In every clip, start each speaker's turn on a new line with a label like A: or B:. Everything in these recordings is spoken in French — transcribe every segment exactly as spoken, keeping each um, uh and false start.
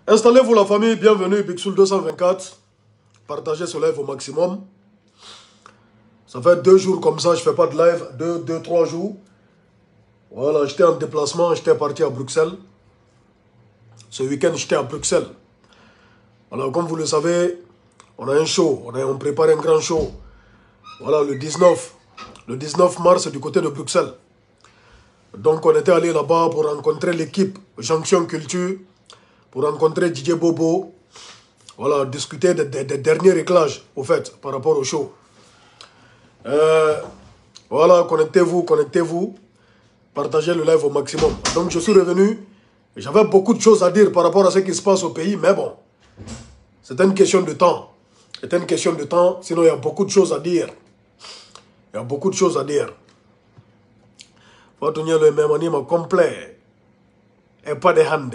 A: Installez-vous la famille, bienvenue, Bixoul deux cent vingt-quatre. Partagez ce live au maximum. Ça fait deux jours comme ça, je ne fais pas de live, deux, deux, trois jours. Voilà, j'étais en déplacement, j'étais parti à Bruxelles. Ce week-end, j'étais à Bruxelles. Alors, comme vous le savez, on a un show, on, a, on prépare un grand show. Voilà, le dix-neuf. Le dix-neuf mars du côté de Bruxelles. Donc, on était allé là-bas pour rencontrer l'équipe Jonction Culture, pour rencontrer Didier Bobo. Voilà, discuter des, des, des derniers réglages, au fait, par rapport au show. Euh, voilà, connectez-vous, connectez-vous. Partagez le live au maximum. Donc, je suis revenu. J'avais beaucoup de choses à dire par rapport à ce qui se passe au pays, mais bon, c'est une question de temps. C'est une question de temps, sinon il y a beaucoup de choses à dire. Il y a beaucoup de choses à dire. Faut tenir le même anime complet. Et pas de hand.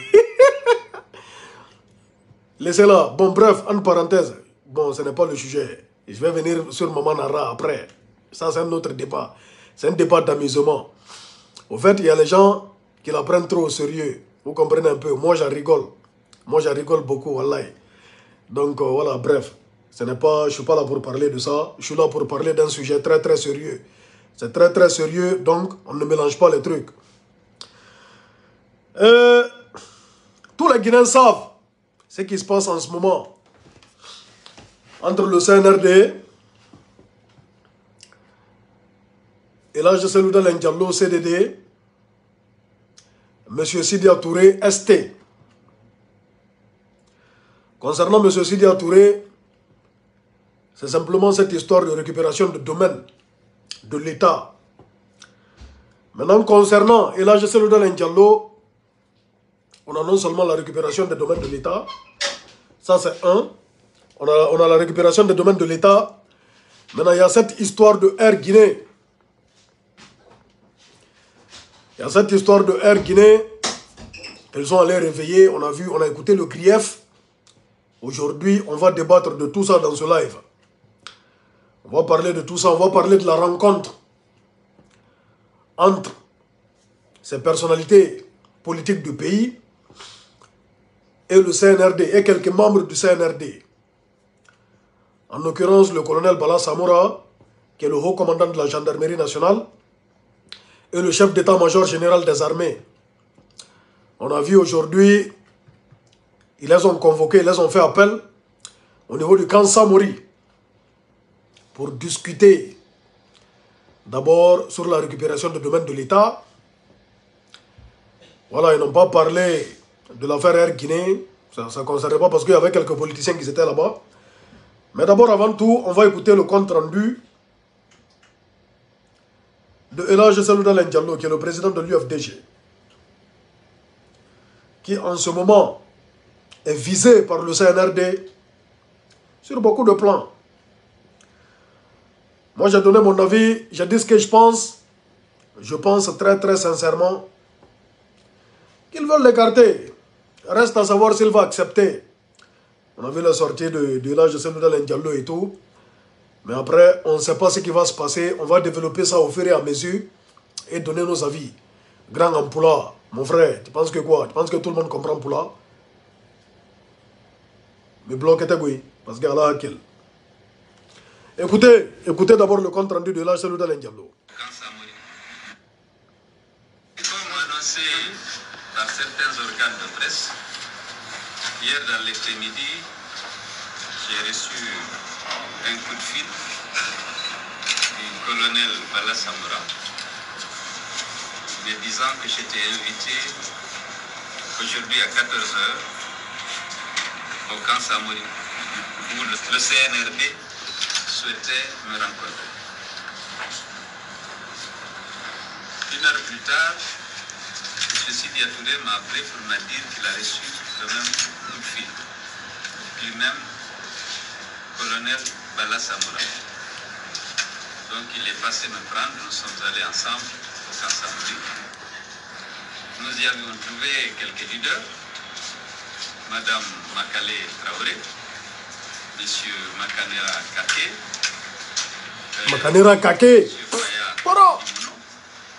A: Laissez-la. Bon, bref, en parenthèse. Bon, ce n'est pas le sujet. Je vais venir sur Maman Nara après. Ça, c'est un autre débat. C'est un débat d'amusement. Au fait, il y a les gens qui la prennent trop au sérieux. Vous comprenez un peu. Moi, j'en rigole. Moi, j'en rigole beaucoup, wallahi. Donc, euh, voilà, bref. Ce n'est pas, je ne suis pas là pour parler de ça. Je suis là pour parler d'un sujet très, très sérieux. C'est très, très sérieux. Donc, on ne mélange pas les trucs. Euh, tous les Guinéens savent ce qui se passe en ce moment entre le C N R D et l'A G C Loudal Ndiallo C D D, M. Sidia Touré S T. Concernant M. Sidia Touré, c'est simplement cette histoire de récupération de domaine de l'État. Maintenant, concernant l'A G C Loudal Ndiallo, on a non seulement la récupération des domaines de l'État, ça c'est un. On a, on a la récupération des domaines de l'État. Maintenant, il y a cette histoire de Air Guinée. Il y a cette histoire de Air Guinée. Ils sont allés réveiller. On a vu, on a écouté le grief. Aujourd'hui, on va débattre de tout ça dans ce live. On va parler de tout ça. On va parler de la rencontre entre ces personnalités politiques du pays et le C N R D et quelques membres du C N R D. En l'occurrence, le colonel Bala Samoura, qui est le haut commandant de la gendarmerie nationale, et le chef d'état-major général des armées. On a vu aujourd'hui, ils les ont convoqués, ils les ont fait appel au niveau du camp Samori pour discuter d'abord sur la récupération des domaines de l'État. Voilà, ils n'ont pas parlé de l'affaire Air Guinée, ça ne concernait pas parce qu'il y avait quelques politiciens qui étaient là-bas. Mais d'abord, avant tout, on va écouter le compte rendu de El Hadji Loudal Ndiallo, qui est le président de l'U F D G, qui en ce moment est visé par le C N R D sur beaucoup de plans. Moi, j'ai donné mon avis, j'ai dit ce que je pense. Je pense très très sincèrement qu'ils veulent l'écarter. Reste à savoir s'il va accepter. On a vu la sortie de, de l'A G C Loudal Ndiallo et tout. Mais après, on ne sait pas ce qui va se passer. On va développer ça au fur et à mesure et donner nos avis. Grand Ampoula, mon frère, tu penses que quoi? Tu penses que tout le monde comprend Ampoula? Mais bloquez ta gouille, parce qu'il y a là quel. Écoutez, écoutez d'abord le compte rendu de l'A G C Loudal Ndiallo.
B: Comme annoncé par certains organes de presse, hier dans l'après-midi, j'ai reçu un coup de fil du colonel Bala Samoura me disant que j'étais invité aujourd'hui à quatorze heures au camp Samori où le, le C N R D souhaitait me rencontrer. Une heure plus tard, M. Sidia Touré m'a appelé pour me dire qu'il a reçu le même coup de fil. Lui-même, colonel Bala Samoura. Donc il est passé me prendre, nous sommes allés ensemble au camp Samori. Nous y avions trouvé quelques leaders, Madame Makale Traoré, Monsieur Makanera Kake, euh,
A: Makanera Kake,
B: Monsieur Faya
A: Poro,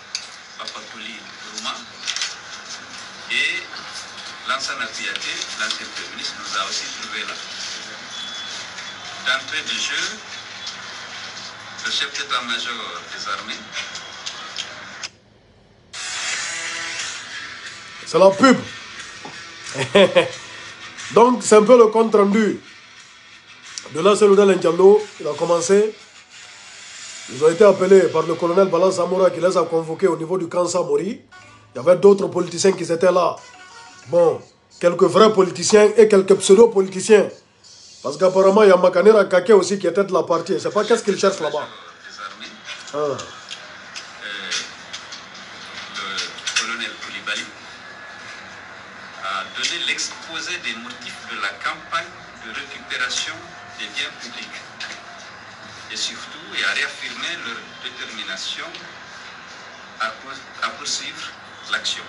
B: Papapouli Rouma et Lansana Piaté, l'ancien d'entrée de jeu, le chef d'état-major des armées.
A: C'est la pub. Donc, c'est un peu le compte rendu de la Selouda Diallo. Il a commencé. Ils ont été appelés par le colonel Bala Samora qui les a convoqués au niveau du camp Samori. Il y avait d'autres politiciens qui étaient là. Bon, quelques vrais politiciens et quelques pseudo-politiciens. Parce qu'apparemment, il y a Makanera Kake aussi qui était de la partie. Je ne sais pas qu'est-ce qu'ils cherchent là-bas. Ah.
B: Euh, le colonel Koulibaly a donné l'exposé des motifs de la campagne de récupération des biens publics. Et surtout, et a réaffirmé leur détermination à, à poursuivre l'action.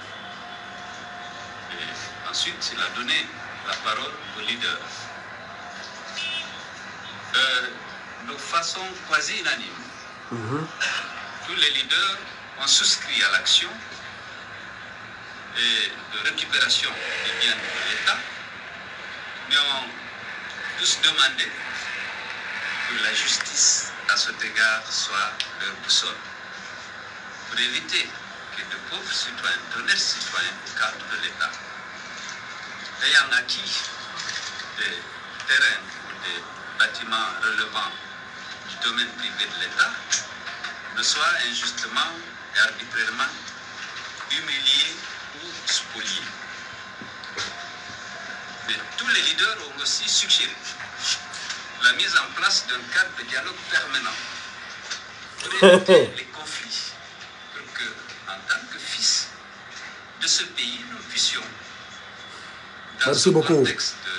B: Et ensuite, il a donné la parole aux leaders. Euh, de façon quasi unanime, mm-hmm. tous les leaders ont souscrit à l'action de récupération des biens de l'État, mais ont tous demandé que la justice à cet égard soit leur boussole, pour éviter que de pauvres citoyens, d'honnêtes citoyens au cadre de l'État, ayant acquis des terrains ou des bâtiments relevant du domaine privé de l'État, ne soient injustement et arbitrairement humiliés ou spoliés. Mais tous les leaders ont aussi suggéré la mise en place d'un cadre de dialogue permanent pour éviter les conflits, pour que, en tant que fils de ce pays, nous puissions, dans
A: Merci
B: ce
A: beaucoup.
B: contexte de,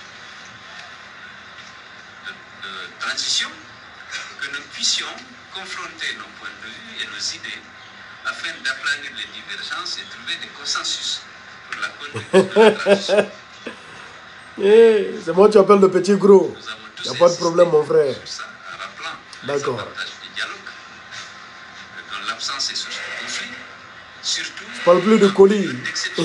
B: de, de transition, que nous puissions confronter nos points de vue et nos idées afin d'aplanir les divergences et trouver des consensus pour la conduite de la transition.
A: Hey, c'est moi qui appelle le petit gros. Il n'y a pas de problème, mon frère. D'accord.
B: Dans l'absence et source de conflit, surtout.
A: Je parle plus de colis.
B: Puisque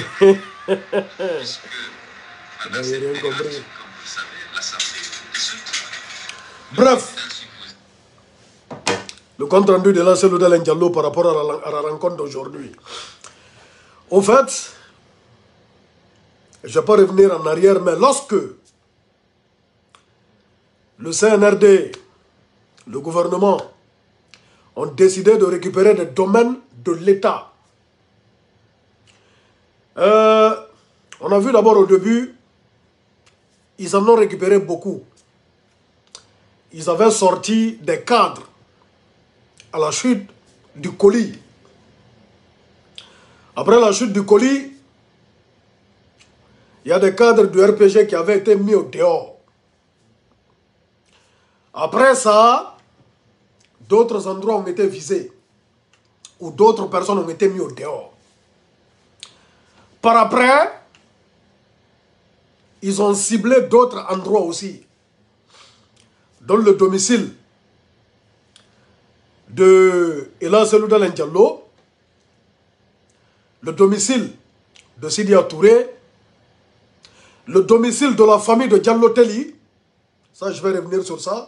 B: pendant cette
A: rien
B: période,
A: compris.
B: comme vous le savez, l'Assemblée est dissoute.
A: Bref, le compte rendu de la Selouda Diallo par rapport à la, à la rencontre d'aujourd'hui. Au fait, je ne vais pas revenir en arrière, mais lorsque le C N R D, le gouvernement, ont décidé de récupérer des domaines de l'État, euh, on a vu d'abord au début, ils en ont récupéré beaucoup. Ils avaient sorti des cadres à la chute du colis. Après la chute du colis, il y a des cadres du R P G qui avaient été mis au dehors. Après ça, d'autres endroits ont été visés, ou d'autres personnes ont été mises au dehors. Par après, ils ont ciblé d'autres endroits aussi, dont le domicile de Ela Selouda Diallo, le domicile de Sidia Touré, le domicile de la famille de Diallo Telli, ça je vais revenir sur ça,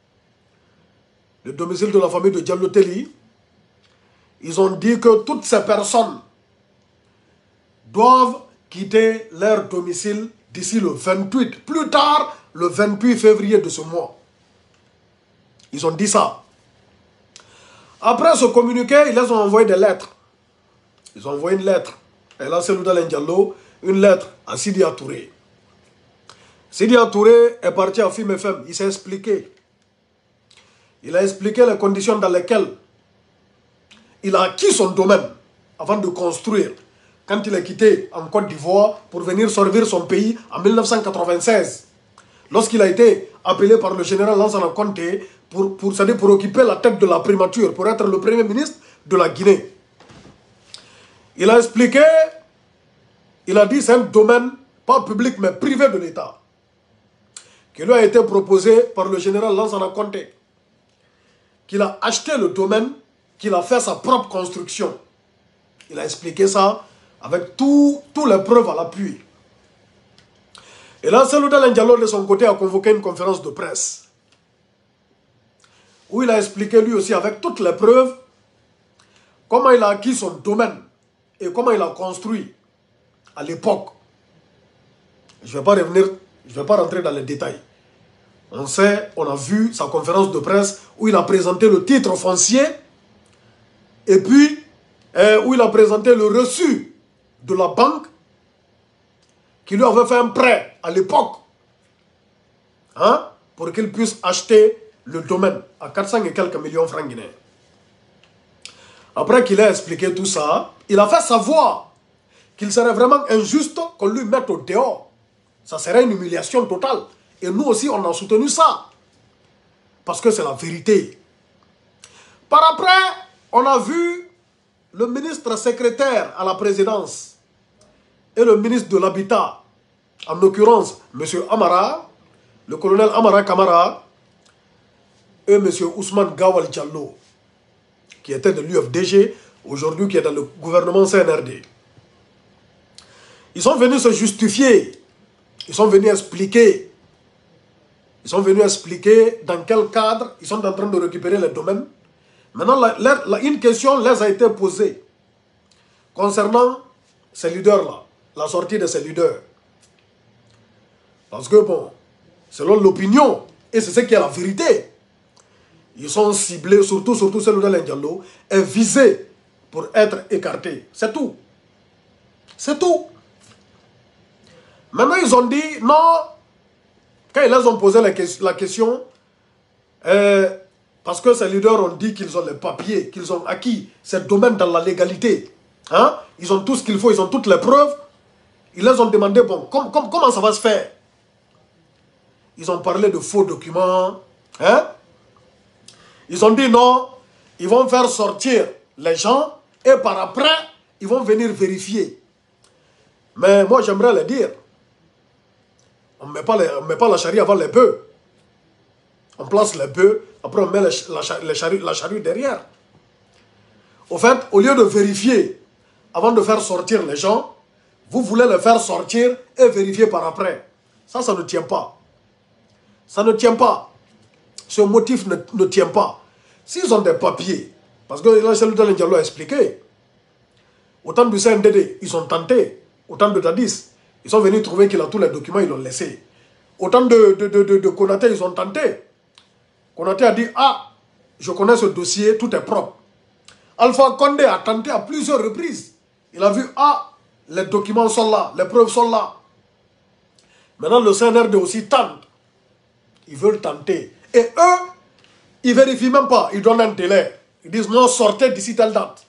A: le domicile de la famille de Diallo Telli. Ils ont dit que toutes ces personnes doivent quitter leur domicile d'ici le vingt-huit, plus tard le vingt-huit février de ce mois. Ils ont dit ça. Après ce communiqué, ils les ont envoyé des lettres. Ils ont envoyé une lettre. Et là, Selouda Diallo, une lettre à Sidia Touré. Sidia Touré est parti à Fim F M. Il s'est expliqué. Il a expliqué les conditions dans lesquelles il a acquis son domaine avant de construire. Quand il est quitté en Côte d'Ivoire pour venir servir son pays en mille neuf cent quatre-vingt-seize. Lorsqu'il a été appelé par le général Lansana Conté pour, pour, c'est-à-dire pour occuper la tête de la primature, pour être le premier ministre de la Guinée. Il a expliqué, il a dit c'est un domaine, pas public mais privé de l'État, qui lui a été proposé par le général Lansana Conté, qu'il a acheté le domaine, qu'il a fait sa propre construction. Il a expliqué ça avec toutes les preuves à l'appui. Et là, Selouda Diallo, de son côté, a convoqué une conférence de presse. où il a expliqué lui aussi avec toutes les preuves comment il a acquis son domaine et comment il a construit à l'époque. Je ne vais pas revenir, je ne vais pas rentrer dans les détails. On sait, on a vu sa conférence de presse où il a présenté le titre foncier et puis euh, où il a présenté le reçu de la banque qui lui avait fait un prêt à l'époque, hein, pour qu'il puisse acheter le domaine à quatre cents et quelques millions de francs guinéens. Après qu'il ait expliqué tout ça, il a fait savoir qu'il serait vraiment injuste qu'on lui mette au dehors. Ça serait une humiliation totale. Et nous aussi, on a soutenu ça. Parce que c'est la vérité. Par après, on a vu le ministre secrétaire à la présidence et le ministre de l'Habitat, en l'occurrence, M. Amara, le colonel Amara Kamara, et M. Ousmane Gawal Diallo, qui était de l'U F D G, aujourd'hui qui est dans le gouvernement C N R D. Ils sont venus se justifier, ils sont venus expliquer, ils sont venus expliquer dans quel cadre ils sont en train de récupérer les domaines. Maintenant, la, la, la, une question leur a été posée concernant ces leaders-là, la sortie de ces leaders. Parce que, bon, selon l'opinion, et c'est ce qui est la vérité, ils sont ciblés, surtout, surtout celui de l'Indialo, est visé pour être écarté. C'est tout. C'est tout. Maintenant, ils ont dit, non, quand ils leur ont posé la, la question, euh, parce que ces leaders ont dit qu'ils ont les papiers, qu'ils ont acquis ces domaines dans la légalité, hein? Ils ont tout ce qu'il faut, ils ont toutes les preuves, ils leur ont demandé, bon, com, com, comment ça va se faire? Ils ont parlé de faux documents, hein? Ils ont dit non, ils vont faire sortir les gens et par après, ils vont venir vérifier. Mais moi, j'aimerais le dire, on ne met pas, les, on met pas la charrue avant les bœufs. On place les bœufs, après on met les, la, les charrues, la charrue derrière. Au fait, au lieu de vérifier, avant de faire sortir les gens, vous voulez les faire sortir et vérifier par après. Ça, ça ne tient pas. Ça ne tient pas. Ce motif ne, ne tient pas. S'ils ont des papiers, parce que là, celui de l'Indialo a expliqué, au temps du C N D D, ils ont tenté, au temps de Dadis, ils sont venus trouver qu'il a tous les documents, ils l'ont laissé. Au temps de, de, de, de, de Konaté, ils ont tenté. Konaté a dit, ah, je connais ce dossier, tout est propre. Alpha Condé a tenté à plusieurs reprises. Il a vu, ah, les documents sont là, les preuves sont là. Maintenant, le C N R D aussi tente. Ils veulent tenter. Et eux, ils ne vérifient même pas. Ils donnent un délai. Ils disent non, sortez d'ici telle date.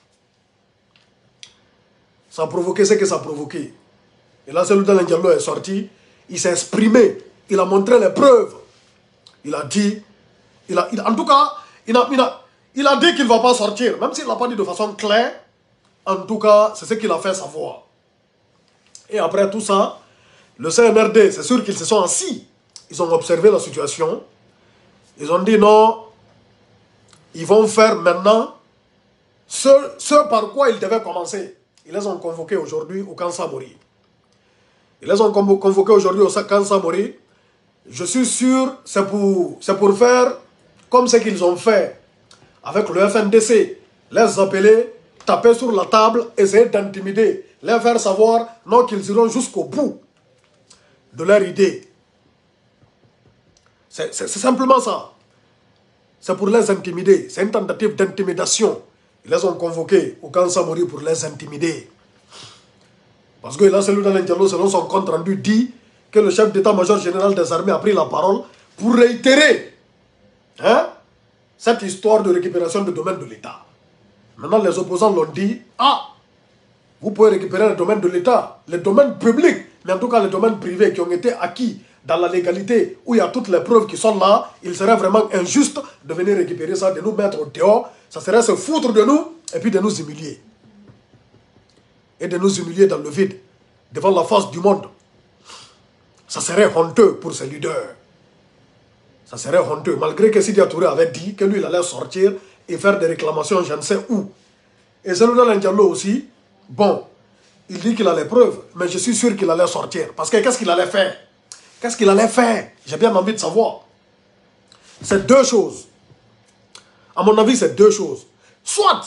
A: Ça a provoqué ce que ça a provoqué. Et là, celui de l'Indialo est sorti. Il s'est exprimé. Il a montré les preuves. Il a dit, il a, il, en tout cas, il a, il a, il a dit qu'il ne va pas sortir. Même s'il ne l'a pas dit de façon claire, en tout cas, c'est ce qu'il a fait savoir. Et après tout ça, le C N R D, c'est sûr qu'ils se sont assis. Ils ont observé la situation. Ils ont dit non, ils vont faire maintenant ce, ce par quoi ils devaient commencer. Ils les ont convoqués aujourd'hui au camp Samori. Ils les ont convoqués aujourd'hui au camp Samori. Je suis sûr c'est pour, c'est pour faire comme ce qu'ils ont fait avec le F N D C. Les appeler, taper sur la table, essayer d'intimider, les faire savoir non qu'ils iront jusqu'au bout de leur idée. C'est simplement ça. C'est pour les intimider. C'est une tentative d'intimidation. Ils les ont convoqués au camp Samori pour les intimider. Parce que là, celui dans l'Indialo, selon son compte rendu, dit que le chef d'état-major général des armées a pris la parole pour réitérer hein, cette histoire de récupération de domaine de l'État. Maintenant, les opposants l'ont dit, ah, vous pouvez récupérer les domaines de l'État, les domaines publics, mais en tout cas les domaines privés qui ont été acquis dans la légalité, où il y a toutes les preuves qui sont là, il serait vraiment injuste de venir récupérer ça, de nous mettre au dehors, ça serait se foutre de nous, et puis de nous humilier. Et de nous humilier dans le vide, devant la face du monde. Ça serait honteux pour ces leaders. Ça serait honteux, malgré que Sidi Touré avait dit que lui, il allait sortir et faire des réclamations, je ne sais où. Et celui de l'Indialo aussi, bon, il dit qu'il a les preuves, mais je suis sûr qu'il allait sortir. Parce que qu'est-ce qu'il allait faire? Qu'est-ce qu'il allait faire? J'ai bien envie de savoir. C'est deux choses. À mon avis, c'est deux choses. Soit,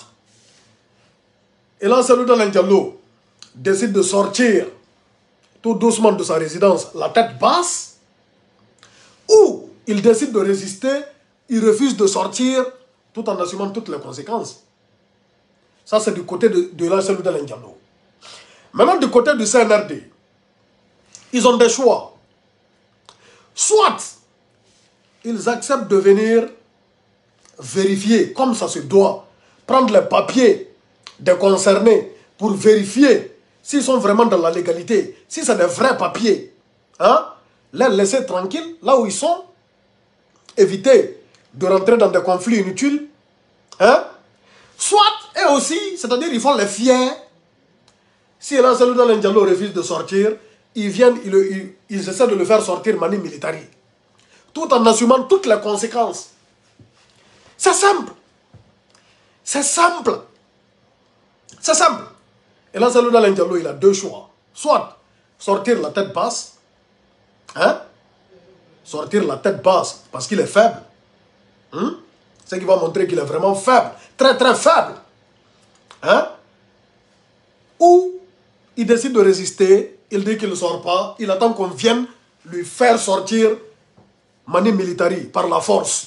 A: Elan Selouda Diallo décide de sortir tout doucement de sa résidence, la tête basse, ou il décide de résister, il refuse de sortir tout en assumant toutes les conséquences. Ça, c'est du côté de, de Elan Selouda Diallo. Maintenant, du côté du C N R D, ils ont des choix. Soit, ils acceptent de venir vérifier, comme ça se doit, prendre les papiers des concernés pour vérifier s'ils sont vraiment dans la légalité, si c'est des vrais papiers, hein, les laisser tranquilles, là où ils sont, éviter de rentrer dans des conflits inutiles, hein. Soit, et aussi, c'est-à-dire ils font les fiers. Si Elan Selouda Diallo refuse de sortir, ils viennent, ils, ils, ils essaient de le faire sortir mani militari, tout en assumant toutes les conséquences. C'est simple. C'est simple. C'est simple. Elan Selouda Diallo, il a deux choix. Soit sortir la tête basse, hein? Sortir la tête basse parce qu'il est faible. Hein? C'est qui va montrer qu'il est vraiment faible. Très très faible. Hein? Ou il décide de résister, il dit qu'il ne sort pas, il attend qu'on vienne lui faire sortir mani militari par la force.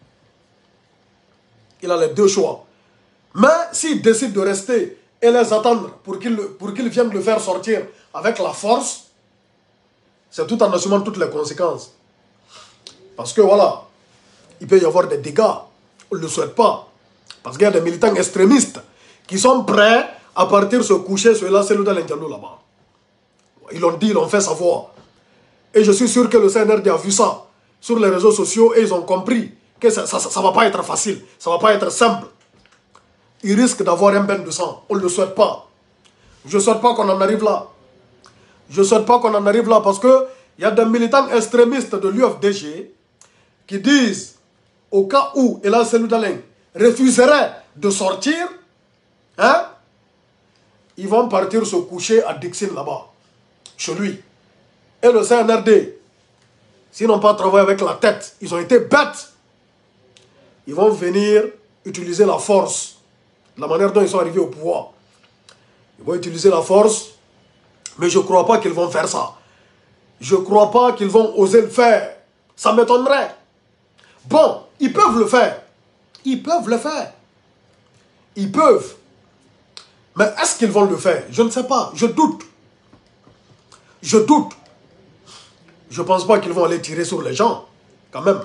A: Il a les deux choix. Mais s'il décide de rester et les attendre pour qu'ils pour qu'ils viennent le faire sortir avec la force, c'est tout en assumant toutes les conséquences. Parce que voilà, il peut y avoir des dégâts. On ne le souhaite pas. Parce qu'il y a des militants extrémistes qui sont prêts à partir se coucher sur Elan Selouda Diallo là-bas. Ils l'ont dit, ils l'ont fait savoir. Et je suis sûr que le C N R D a vu ça sur les réseaux sociaux et ils ont compris que ça ne va pas être facile, ça ne va pas être simple. Ils risquent d'avoir un bain de sang. On ne le souhaite pas. Je ne souhaite pas qu'on en arrive là. Je ne souhaite pas qu'on en arrive là parce qu'il y a des militants extrémistes de l'U F D G qui disent, au cas où Elan Selouda refuserait de sortir, hein, ils vont partir se coucher à Dixine là-bas, chez lui. Et le C N R D, s'ils n'ont pas travaillé avec la tête, ils ont été bêtes. Ils vont venir utiliser la force, la manière dont ils sont arrivés au pouvoir. Ils vont utiliser la force, mais je ne crois pas qu'ils vont faire ça. Je ne crois pas qu'ils vont oser le faire. Ça m'étonnerait. Bon, ils peuvent le faire. Ils peuvent le faire. Ils peuvent. Mais est-ce qu'ils vont le faire? Je ne sais pas. Je doute. Je doute. Je ne pense pas qu'ils vont aller tirer sur les gens. Quand même.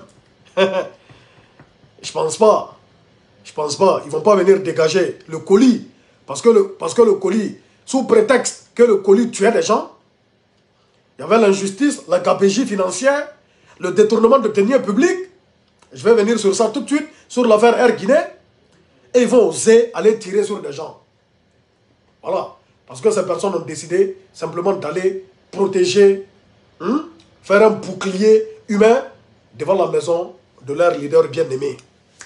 A: Je pense pas. Je pense pas. Ils ne vont pas venir dégager le colis. Parce que le, parce que le colis, sous prétexte que le colis tuait des gens, il y avait l'injustice, la gabegie financière, le détournement de deniers publics. Je vais venir sur ça tout de suite, sur l'affaire Air Guinée. Et ils vont oser aller tirer sur des gens. Voilà. Parce que ces personnes ont décidé simplement d'aller protéger, hein, faire un bouclier humain devant la maison de leur leader bien-aimé.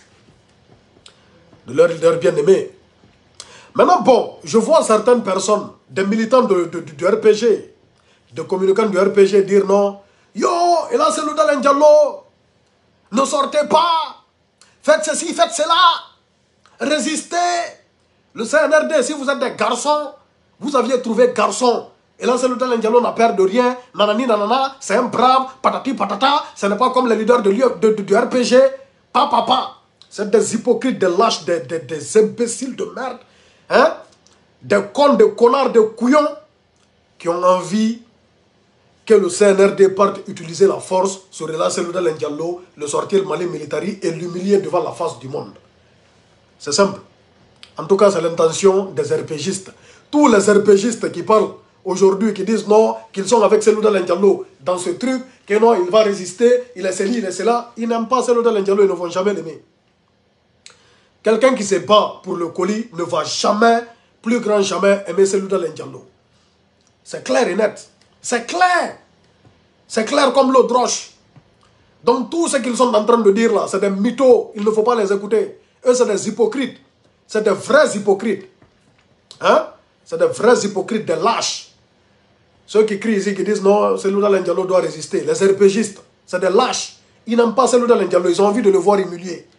A: De leur leader bien-aimé. Maintenant, bon, je vois certaines personnes, des militants de, de, de, du R P G, des communicants du R P G dire non. Yo, Elan Selouda Diallo, ne sortez pas, faites ceci, faites cela, résistez. Le C N R D, si vous êtes des garçons, vous aviez trouvé garçon. Elan Selouda Diallo n'a peur de rien, nanani nanana, c'est un brave, patati patata, ce n'est pas comme les leaders de, de, de, du R P G, pa papa. C'est des hypocrites, des lâches, des, des, des imbéciles de merde, hein? Des cons, des connards, des couillons qui ont envie que le C N R D parte utiliser la force sur Elan Selouda Diallo, le sortir mali militari et l'humilier devant la face du monde. C'est simple. En tout cas, c'est l'intention des RPGistes. Tous les RPGistes qui parlent aujourd'hui, qui disent non, qu'ils sont avec Selouda Diallo dans ce truc, que non, il va résister, il est ceci, il est cela, ils n'aiment pas Selouda Diallo, ils ne vont jamais l'aimer. Quelqu'un qui se bat pour le colis ne va jamais, plus grand jamais, aimer Selouda Diallo. C'est clair et net. C'est clair. C'est clair comme l'eau de roche. Donc tout ce qu'ils sont en train de dire là, c'est des mythos. Il ne faut pas les écouter. Eux, c'est des hypocrites. C'est des vrais hypocrites. Hein? C'est des vrais hypocrites, des lâches. Ceux qui crient ici, qui disent non, Selouda Diallo doit résister. Les RPGistes, c'est des lâches. Ils n'aiment pas Selouda Diallo. Ils ont envie de le voir humilié.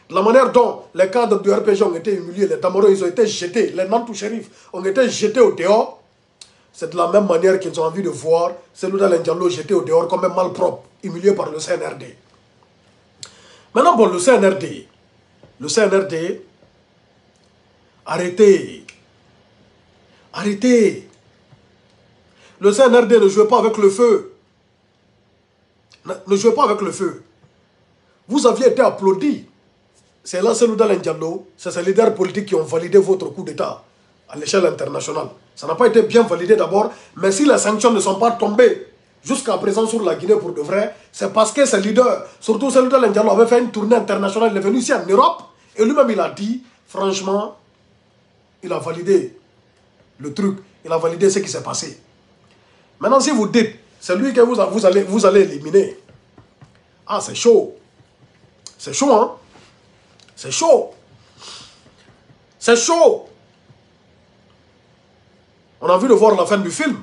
A: de la manière dont les cadres du R P G ont été humiliés, les Tamaros, ils ont été jetés, les Nantou Shérif ont été jetés au dehors, c'est de la même manière qu'ils ont envie de voir Selouda Diallo jeté au dehors comme un malpropre, humilié par le C N R D. Maintenant, bon, le C N R D, le C N R D, arrêtez, arrêtez. Le C N R D ne jouez pas avec le feu. Ne, ne jouez pas avec le feu. Vous aviez été applaudi. C'est là Selouda Diallo, c'est ces leaders politiques qui ont validé votre coup d'État à l'échelle internationale. Ça n'a pas été bien validé d'abord, mais si les sanctions ne sont pas tombées jusqu'à présent sur la Guinée pour de vrai, c'est parce que ces leaders, surtout Selouda Diallo, avait fait une tournée internationale, il est venu ici en Europe, et lui-même il a dit, franchement, il a validé le truc, il a validé ce qui s'est passé. Maintenant, si vous dites, c'est lui que vous, vous, allez, vous allez éliminer, ah, c'est chaud. C'est chaud, hein? C'est chaud. C'est chaud. On a envie de voir la fin du film.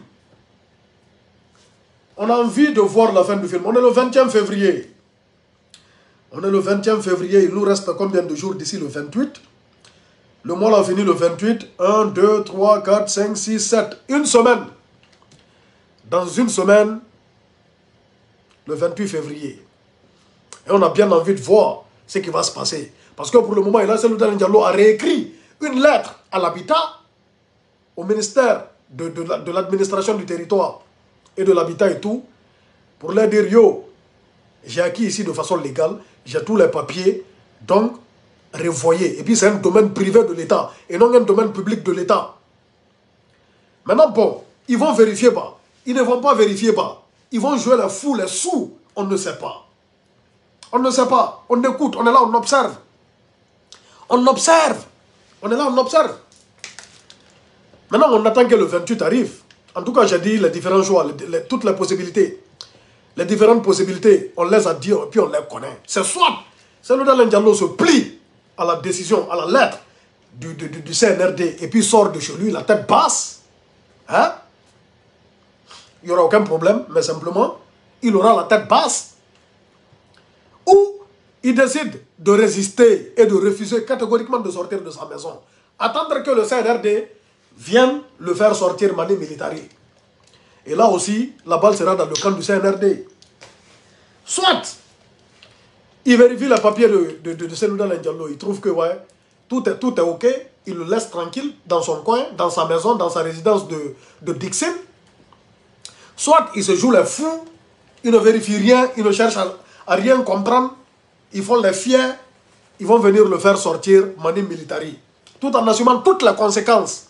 A: On a envie de voir la fin du film. On est le vingtième février. On est le vingtième février. Il nous reste combien de jours d'ici le vingt-huit? Le mois a fini le vingt-huit. un, deux, trois, quatre, cinq, six, sept. Une semaine. Dans une semaine, le vingt-huit février. Et on a bien envie de voir ce qui va se passer. Parce que pour le moment, Selouda Diallo a réécrit une lettre à l'habitat, au ministère de, de, de l'administration du territoire et de l'habitat et tout, pour leur dire, yo, j'ai acquis ici de façon légale, j'ai tous les papiers, donc, revoyez. Et puis c'est un domaine privé de l'État, et non un domaine public de l'État. Maintenant, bon, ils vont vérifier pas. Ils ne vont pas vérifier pas. Ils vont jouer les fous, les sous, on ne sait pas. On ne sait pas, on écoute, on est là, on observe. On observe. On est là, on observe. Maintenant, on attend que le vingt-huit arrive. En tout cas, j'ai dit les différents choix, les, les, toutes les possibilités. Les différentes possibilités, on les a dit et puis on les connaît. C'est soit Selouda Diallo se plie à la décision, à la lettre du, du, du C N R D et puis sort de chez lui la tête basse. Hein? Il n'y aura aucun problème, mais simplement, il aura la tête basse. Ou il décide de résister et de refuser catégoriquement de sortir de sa maison. Attendre que le C N R D vienne le faire sortir mani militari. Et là aussi, la balle sera dans le camp du C N R D. Soit, il vérifie le papier de, de, de, de Selouda Diallo, il trouve que ouais, tout est, tout est ok, il le laisse tranquille dans son coin, dans sa maison, dans sa résidence de, de Dixon. Soit, il se joue les fous, il ne vérifie rien, il ne cherche à, à rien comprendre, ils font les fiers, ils vont venir le faire sortir mani militari, tout en assumant toutes les conséquences.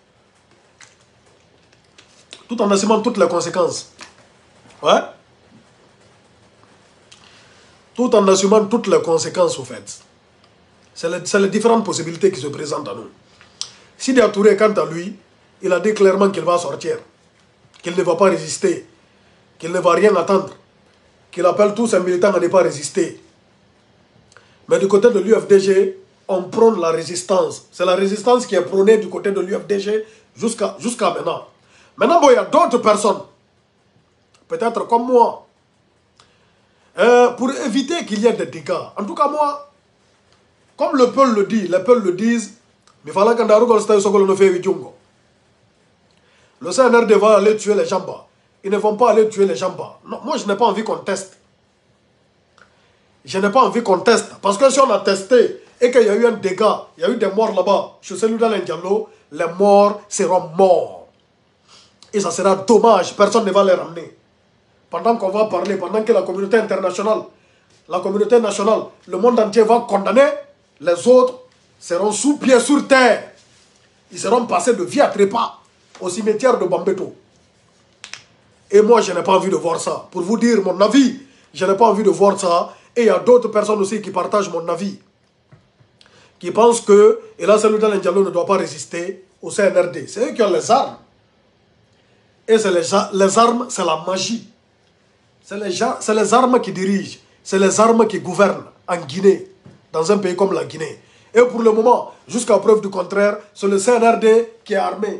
A: Tout en assumant toutes les conséquences. Ouais. Tout en assumant toutes les conséquences, au fait. C'est les, les différentes possibilités qui se présentent à nous. Sidi Touré, quant à lui, il a dit clairement qu'il va sortir, qu'il ne va pas résister, qu'il ne va rien attendre, qu'il appelle tous ses militants à ne pas résister. Mais du côté de l'U F D G, on prône la résistance. C'est la résistance qui est prônée du côté de l'U F D G jusqu'à jusqu'à maintenant. Maintenant, bon, il y a d'autres personnes, peut-être comme moi, euh, pour éviter qu'il y ait des dégâts. En tout cas, moi, comme le peuple le dit, les peuples le disent, le C N R D va aller tuer les Jamba. Ils ne vont pas aller tuer les Jamba. Non, moi, je n'ai pas envie qu'on teste. Je n'ai pas envie qu'on teste. Parce que si on a testé et qu'il y a eu un dégât, il y a eu des morts là-bas, chez Selouda Diallo, les morts seront morts. Et ça sera dommage, personne ne va les ramener. Pendant qu'on va parler, pendant que la communauté internationale, la communauté nationale, le monde entier va condamner, les autres seront sous pied sur terre. Ils seront passés de vie à trépas au cimetière de Bambeto. Et moi, je n'ai pas envie de voir ça. Pour vous dire mon avis, je n'ai pas envie de voir ça. Et il y a d'autres personnes aussi qui partagent mon avis. Qui pensent que Selouda Diallo ne doit pas résister au C N R D. C'est eux qui ont les armes. Et c'est les, les armes, c'est la magie. C'est les, les armes qui dirigent. C'est les armes qui gouvernent en Guinée. Dans un pays comme la Guinée. Et pour le moment, jusqu'à preuve du contraire, c'est le C N R D qui est armé.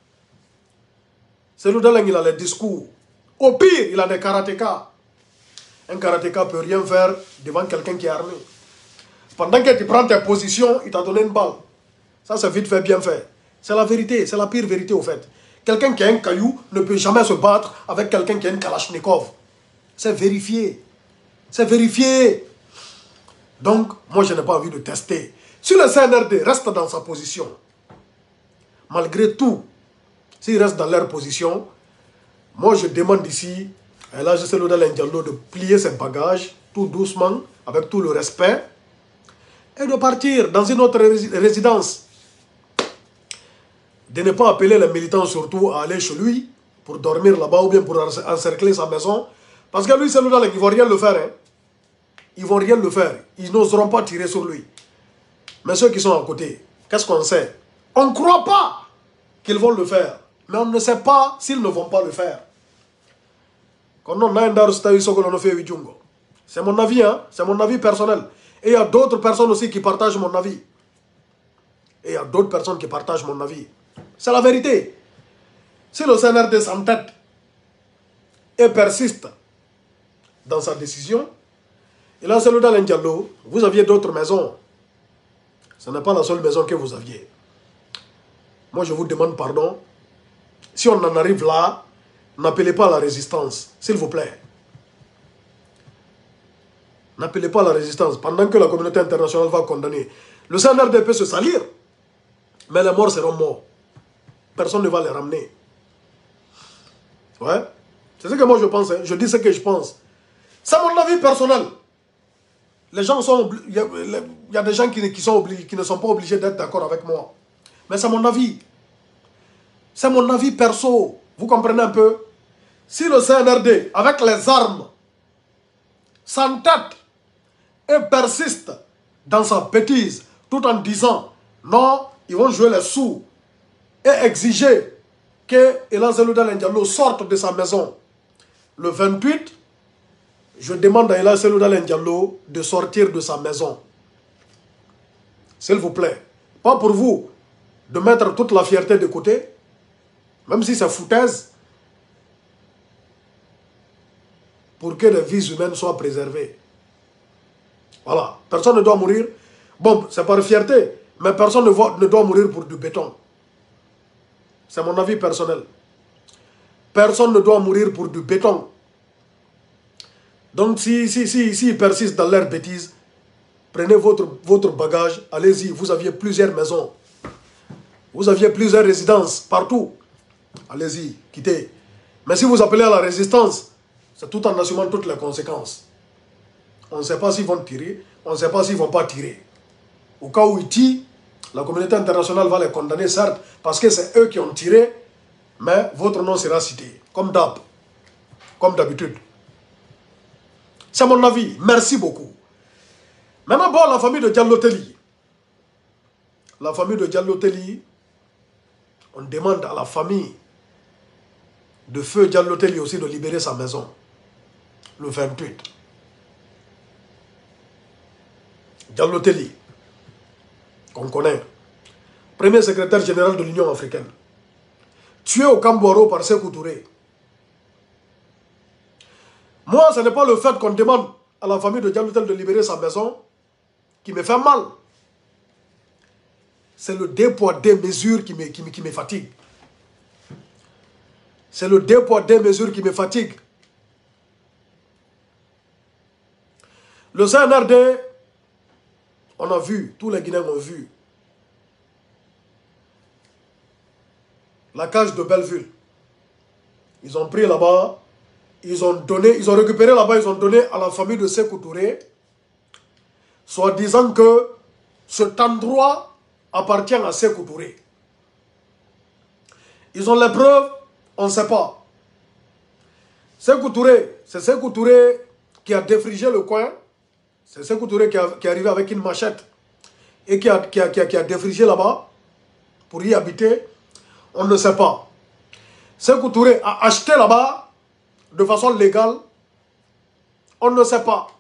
A: Selouda il a les discours. Au pire, il a des karatékas. Un karatéka ne peut rien faire devant quelqu'un qui est armé. Pendant que tu prends tes positions, il t'a donné une balle. Ça, c'est vite fait, bien fait. C'est la vérité, c'est la pire vérité au fait. Quelqu'un qui a un caillou ne peut jamais se battre avec quelqu'un qui a une Kalachnikov. C'est vérifié. C'est vérifié. Donc, moi, je n'ai pas envie de tester. Si le C N R D reste dans sa position, malgré tout, s'il reste dans leur position, moi, je demande ici, et là, je sais le Diallo de plier ses bagages, tout doucement, avec tout le respect, et de partir dans une autre résidence. De ne pas appeler les militants surtout à aller chez lui pour dormir là-bas ou bien pour encercler sa maison. Parce que lui, c'est le ils ne vont rien le faire. Hein. Ils ne vont rien le faire. Ils n'oseront pas tirer sur lui. Mais ceux qui sont à côté, qu'est-ce qu'on sait? On ne croit pas qu'ils vont le faire. Mais on ne sait pas s'ils ne vont pas le faire. C'est mon avis, hein? C'est mon avis personnel. Et il y a d'autres personnes aussi qui partagent mon avis. Et il y a d'autres personnes qui partagent mon avis. C'est la vérité. Si le C N R D s'entête et persiste dans sa décision, et là, c'est le Dalen Diallo, vous aviez d'autres maisons. Ce n'est pas la seule maison que vous aviez. Moi, je vous demande pardon. Si on en arrive là, n'appelez pas à la résistance, s'il vous plaît. N'appelez pas à la résistance. Pendant que la communauté internationale va condamner, le C N R D peut se salir, mais les morts seront morts. Personne ne va les ramener. Ouais. C'est ce que moi je pense. Hein. Je dis ce que je pense. C'est mon avis personnel. Les gens sont... Il y a, il y a des gens qui, qui, sont obligés, qui ne sont pas obligés d'être d'accord avec moi. Mais c'est mon avis. C'est mon avis perso. Vous comprenez un peu? Si le C N R D, avec les armes, s'entête et persiste dans sa bêtise, tout en disant non, ils vont jouer les sous et exiger que Elan Selouda Diallo sorte de sa maison le vingt-huit, je demande à Elan Selouda Diallo de sortir de sa maison. S'il vous plaît. Pas pour vous de mettre toute la fierté de côté, même si c'est foutaise, pour que les vies humaines soient préservées. Voilà. Personne ne doit mourir. Bon, c'est par fierté, mais personne ne, va, ne doit mourir pour du béton. C'est mon avis personnel. Personne ne doit mourir pour du béton. Donc, si, si, si, si ils persistent dans leur bêtise, prenez votre, votre bagage, allez-y. Vous aviez plusieurs maisons. Vous aviez plusieurs résidences partout. Allez-y, quittez. Mais si vous appelez à la résistance, c'est tout en assumant toutes les conséquences. On ne sait pas s'ils vont tirer, on ne sait pas s'ils ne vont pas tirer. Au cas où ils tirent, la communauté internationale va les condamner, certes, parce que c'est eux qui ont tiré, mais votre nom sera cité, comme d'hab, comme d'habitude. C'est mon avis. Merci beaucoup. Maintenant, bon, la famille de Diallo Telli. La famille de Diallo Telli, on demande à la famille de feu Diallo Telli aussi de libérer sa maison, le vingt-huit. Diallo Telli, qu'on connaît, premier secrétaire général de l'Union africaine, tué au Camboro par Sékou Touré. Moi, ce n'est pas le fait qu'on demande à la famille de Diallo Telli de libérer sa maison qui me fait mal. C'est le deux poids deux mesures qui me, qui me, qui me fatigue. C'est le deux poids deux mesures qui me fatigue. Le C N R D, on a vu, tous les Guinéens ont vu. La cage de Belleville. Ils ont pris là-bas, ils ont donné, ils ont récupéré là-bas, ils ont donné à la famille de Sékou Touré, soit disant que cet endroit appartient à Sékou Touré. Ils ont les preuves, on ne sait pas. Sékou Touré, c'est Sékou Touré qui a défrigé le coin. C'est Sékou Touré qui, qui est arrivé avec une machette et qui a, qui a, qui a, qui a défrigé là-bas pour y habiter. On ne sait pas. Sékou Touré a acheté là-bas de façon légale. On ne sait pas.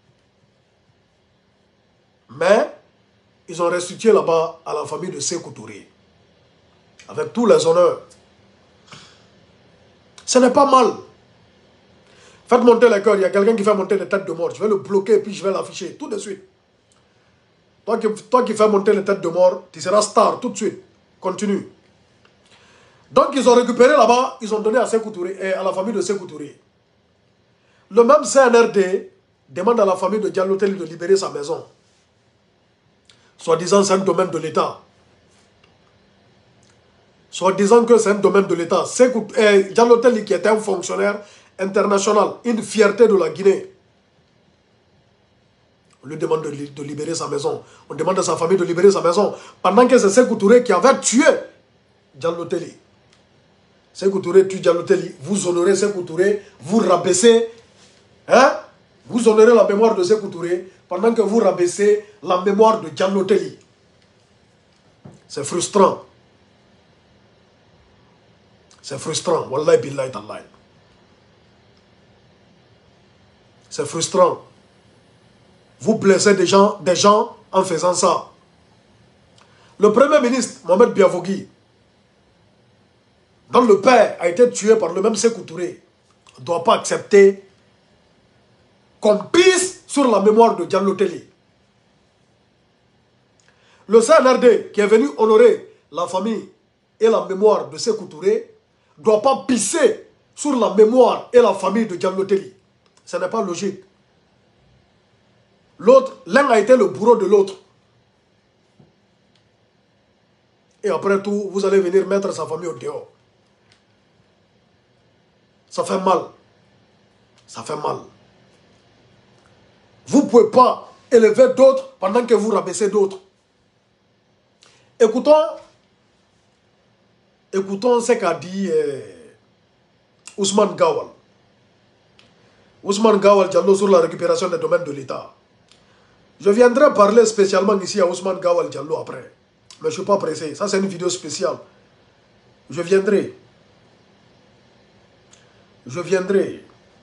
A: Mais ils ont restitué là-bas à la famille de Sékou Touré. Avec tous les honneurs. Ce n'est pas mal. Faites monter les cœurs. Il y a quelqu'un qui fait monter des têtes de mort. Je vais le bloquer et puis je vais l'afficher tout de suite. Toi qui, toi qui fais monter les têtes de mort, tu seras star tout de suite. Continue. Donc ils ont récupéré là-bas, ils ont donné à Sékou Touré et à la famille de Sékou Touré. Le même C N R D demande à la famille de Diallo Telli de libérer sa maison. Soi-disant c'est un domaine de l'État. Soi-disant que c'est un domaine de l'État. Eh, Diallo Telli qui était un fonctionnaire international, une fierté de la Guinée. On lui demande de, de libérer sa maison. On demande à sa famille de libérer sa maison. Pendant que c'est Sékou Touré qui avait tué Diallo Telli. Sékou Touré tue Diallo Telli. Vous honorez Sékou Touré. Vous rabaissez. Hein? Vous honorez la mémoire de Sékou Touré pendant que vous rabaissez la mémoire de Diallo Telli. C'est frustrant. C'est frustrant. Wallahi billahi tallahi. C'est frustrant. Vous blessez des gens, des gens en faisant ça. Le premier ministre, Mohamed Biavogui, dont le père a été tué par le même Sékou Touré, ne doit pas accepter qu'on pisse sur la mémoire de Diallo Telli. Le C N R D qui est venu honorer la famille et la mémoire de Sékou Touré ne doit pas pisser sur la mémoire et la famille de Diallo Telli. Ce n'est pas logique. L'autre, l'un a été le bourreau de l'autre. Et après tout, vous allez venir mettre sa famille au dehors. Ça fait mal. Ça fait mal. Vous ne pouvez pas élever d'autres pendant que vous rabaissez d'autres. Écoutons, écoutons ce qu'a dit euh, Ousmane Gawal. Ousmane Gawal Diallo sur la récupération des domaines de l'État. Je viendrai parler spécialement ici à Ousmane Gawal Diallo après. Mais je ne suis pas pressé. Ça, c'est une vidéo spéciale. Je viendrai. Je viendrai.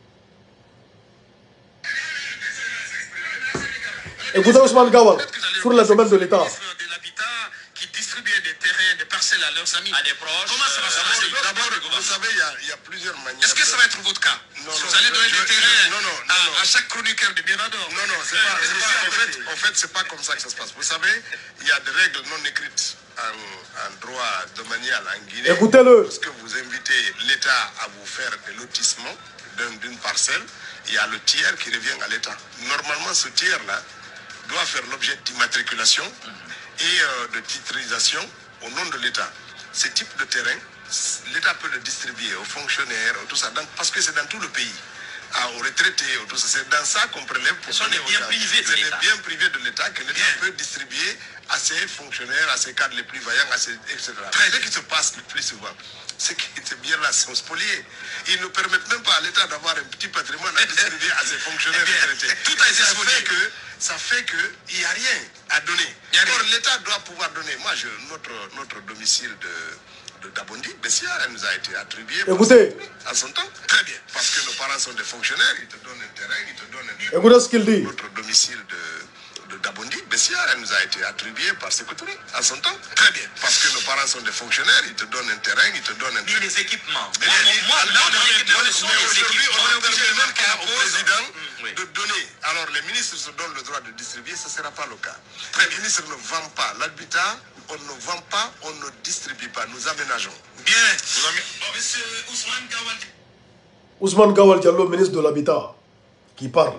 A: Écoutez Ousmane Gawal sur le domaine de l'État.
C: Qui distribuait des terrains, des parcelles à leurs amis, à des proches. Comment ça va se passer?
D: D'abord, vous savez, il y, a, il y a plusieurs manières.
C: Est-ce que ça va être votre cas?
D: Non,
C: si
D: non,
C: vous allez donner
D: je,
C: des terrains
D: non, non,
C: à,
D: non,
C: à chaque chroniqueur de Mirador?
D: Non, non, c'est pas, pas, en fait, en fait c'est pas comme ça que ça se passe. Vous savez, il y a des règles non écrites en, en droit domanial en Guinée.
A: Écoutez-le.
D: Lorsque vous invitez l'État à vous faire des lotissements d'une parcelle, il y a le tiers qui revient à l'État. Normalement, ce tiers-là doit faire l'objet d'immatriculation et euh, de titrisation au nom de l'État. Ce type de terrain, l'État peut le distribuer aux fonctionnaires, tout ça, dans, parce que c'est dans tout le pays, à, aux retraités, tout ça. C'est dans ça qu'on prélève pour
C: Ce sont des biens privés de l'État.
D: biens privés de l'État que l'État peut distribuer à ses fonctionnaires, à ses cadres les plus vaillants, à ses, et cetera. Ce qui se passe le plus souvent, c'est que ces biens-là sont spoliés. Ils ne permettent même pas à l'État d'avoir un petit patrimoine à distribuer à ses fonctionnaires retraités.
C: Tout a été
D: ça
C: spolié.
D: fait que ça fait qu'il n'y a rien à donner. Or, l'État doit pouvoir donner. Moi, je, notre, notre domicile de, de Dabondi, Bessia, elle nous a été attribuée.
A: Écoutez.
D: À son temps. Très bien. Parce que nos parents sont des fonctionnaires, ils te donnent un terrain, ils te donnent un...
A: Écoutez ce qu'il dit.
D: Notre domicile de, de Dabondi, Bessia, elle nous a été attribuée par Sékou Touré à son temps.
C: Très bien.
D: Parce que nos parents sont des fonctionnaires, ils te donnent un terrain, ils te donnent un...
C: Ni les équipements.
D: Mais
C: Moi,
D: les-
C: moi, là,
D: alors,
C: on est
D: mais
C: ce sont
D: mais
C: les
D: aujourd'hui,
C: équipements.
D: on est obligé de
C: même
D: mettre au président
C: oui.
D: de donner. Alors les ministres se donnent le droit de distribuer, ce ne sera pas le cas. Les ministres ne vendent pas l'habitat, on ne vend pas, on ne distribue pas, nous aménageons.
C: Bien. Vous avez... oh, monsieur Ousmane Gawal.
A: Ousmane Gawal Diallo, ministre de l'Habitat, qui parle.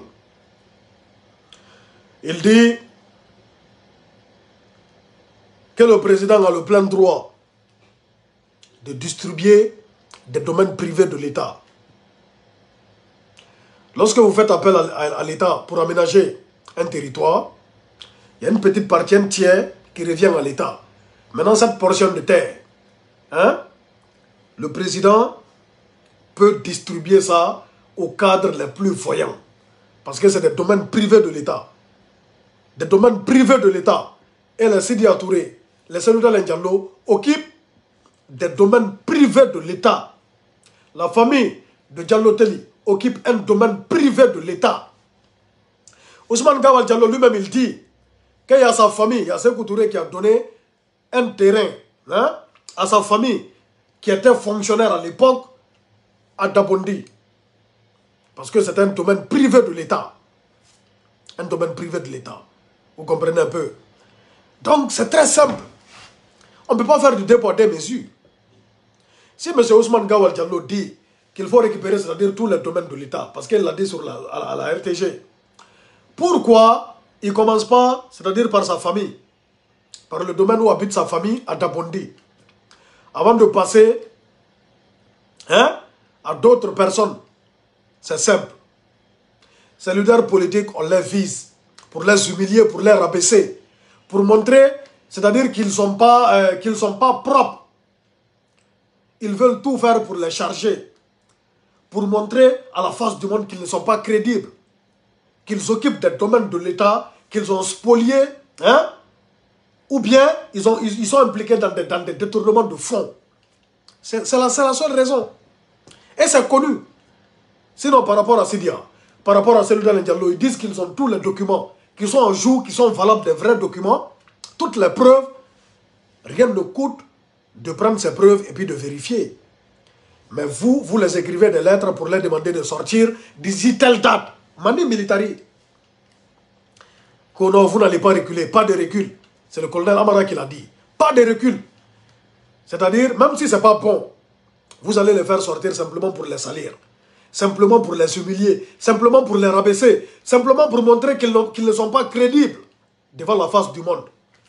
A: Il dit que le président a le plein droit de distribuer des domaines privés de l'État. Lorsque vous faites appel à, à, à l'État pour aménager un territoire, il y a une petite partie, un tiers, qui revient à l'État. Maintenant, cette portion de terre, hein, le président peut distribuer ça aux cadres les plus voyants. Parce que c'est des domaines privés de l'État. Des domaines privés de l'État. Et les Sidi Touré, les Selouda Diallo occupent des domaines privés de l'État. La famille de Diallo Telli occupe un domaine privé de l'État. Ousmane Gawal Diallo lui-même, il dit qu'il y a sa famille, il y a Sékou Touré qui a donné un terrain, hein, à sa famille qui était fonctionnaire à l'époque à Dabondi. Parce que c'est un domaine privé de l'État. Un domaine privé de l'État. Vous comprenez un peu? Donc c'est très simple. On ne peut pas faire du dépôt des mesures. Si M. Ousmane Gawal Diallo dit qu'il faut récupérer, c'est-à-dire tous les domaines de l'État, parce qu'il l'a dit sur la, à, la, à la R T G, pourquoi il ne commence pas, c'est-à-dire par sa famille, par le domaine où habite sa famille, à Dabondi, avant de passer hein, à d'autres personnes? C'est simple. Ces leaders politiques, on les vise pour les humilier, pour les rabaisser, pour montrer, c'est-à-dire qu'ils ne sont pas, euh, qu'ils sont pas propres. Ils veulent tout faire pour les charger, pour montrer à la face du monde qu'ils ne sont pas crédibles, qu'ils occupent des domaines de l'État, qu'ils ont spoliés, hein, ou bien ils, ont, ils, ils sont impliqués dans des, dans des détournements de fonds. C'est la, la seule raison. Et c'est connu. Sinon, par rapport à Sidia, par rapport à Selouda Diallo, ils disent qu'ils ont tous les documents, qui sont en jour, qui sont valables, des vrais documents, toutes les preuves. Rien ne coûte de prendre ces preuves et puis de vérifier. Mais vous, vous les écrivez des lettres pour les demander de sortir d'ici telle date. Mani militari. Que non, vous n'allez pas reculer, pas de recul. C'est le colonel Amara qui l'a dit. Pas de recul. C'est-à-dire, même si ce n'est pas bon, vous allez les faire sortir simplement pour les salir, simplement pour les humilier, simplement pour les rabaisser, simplement pour montrer qu'ils qu'ils ne sont pas crédibles devant la face du monde.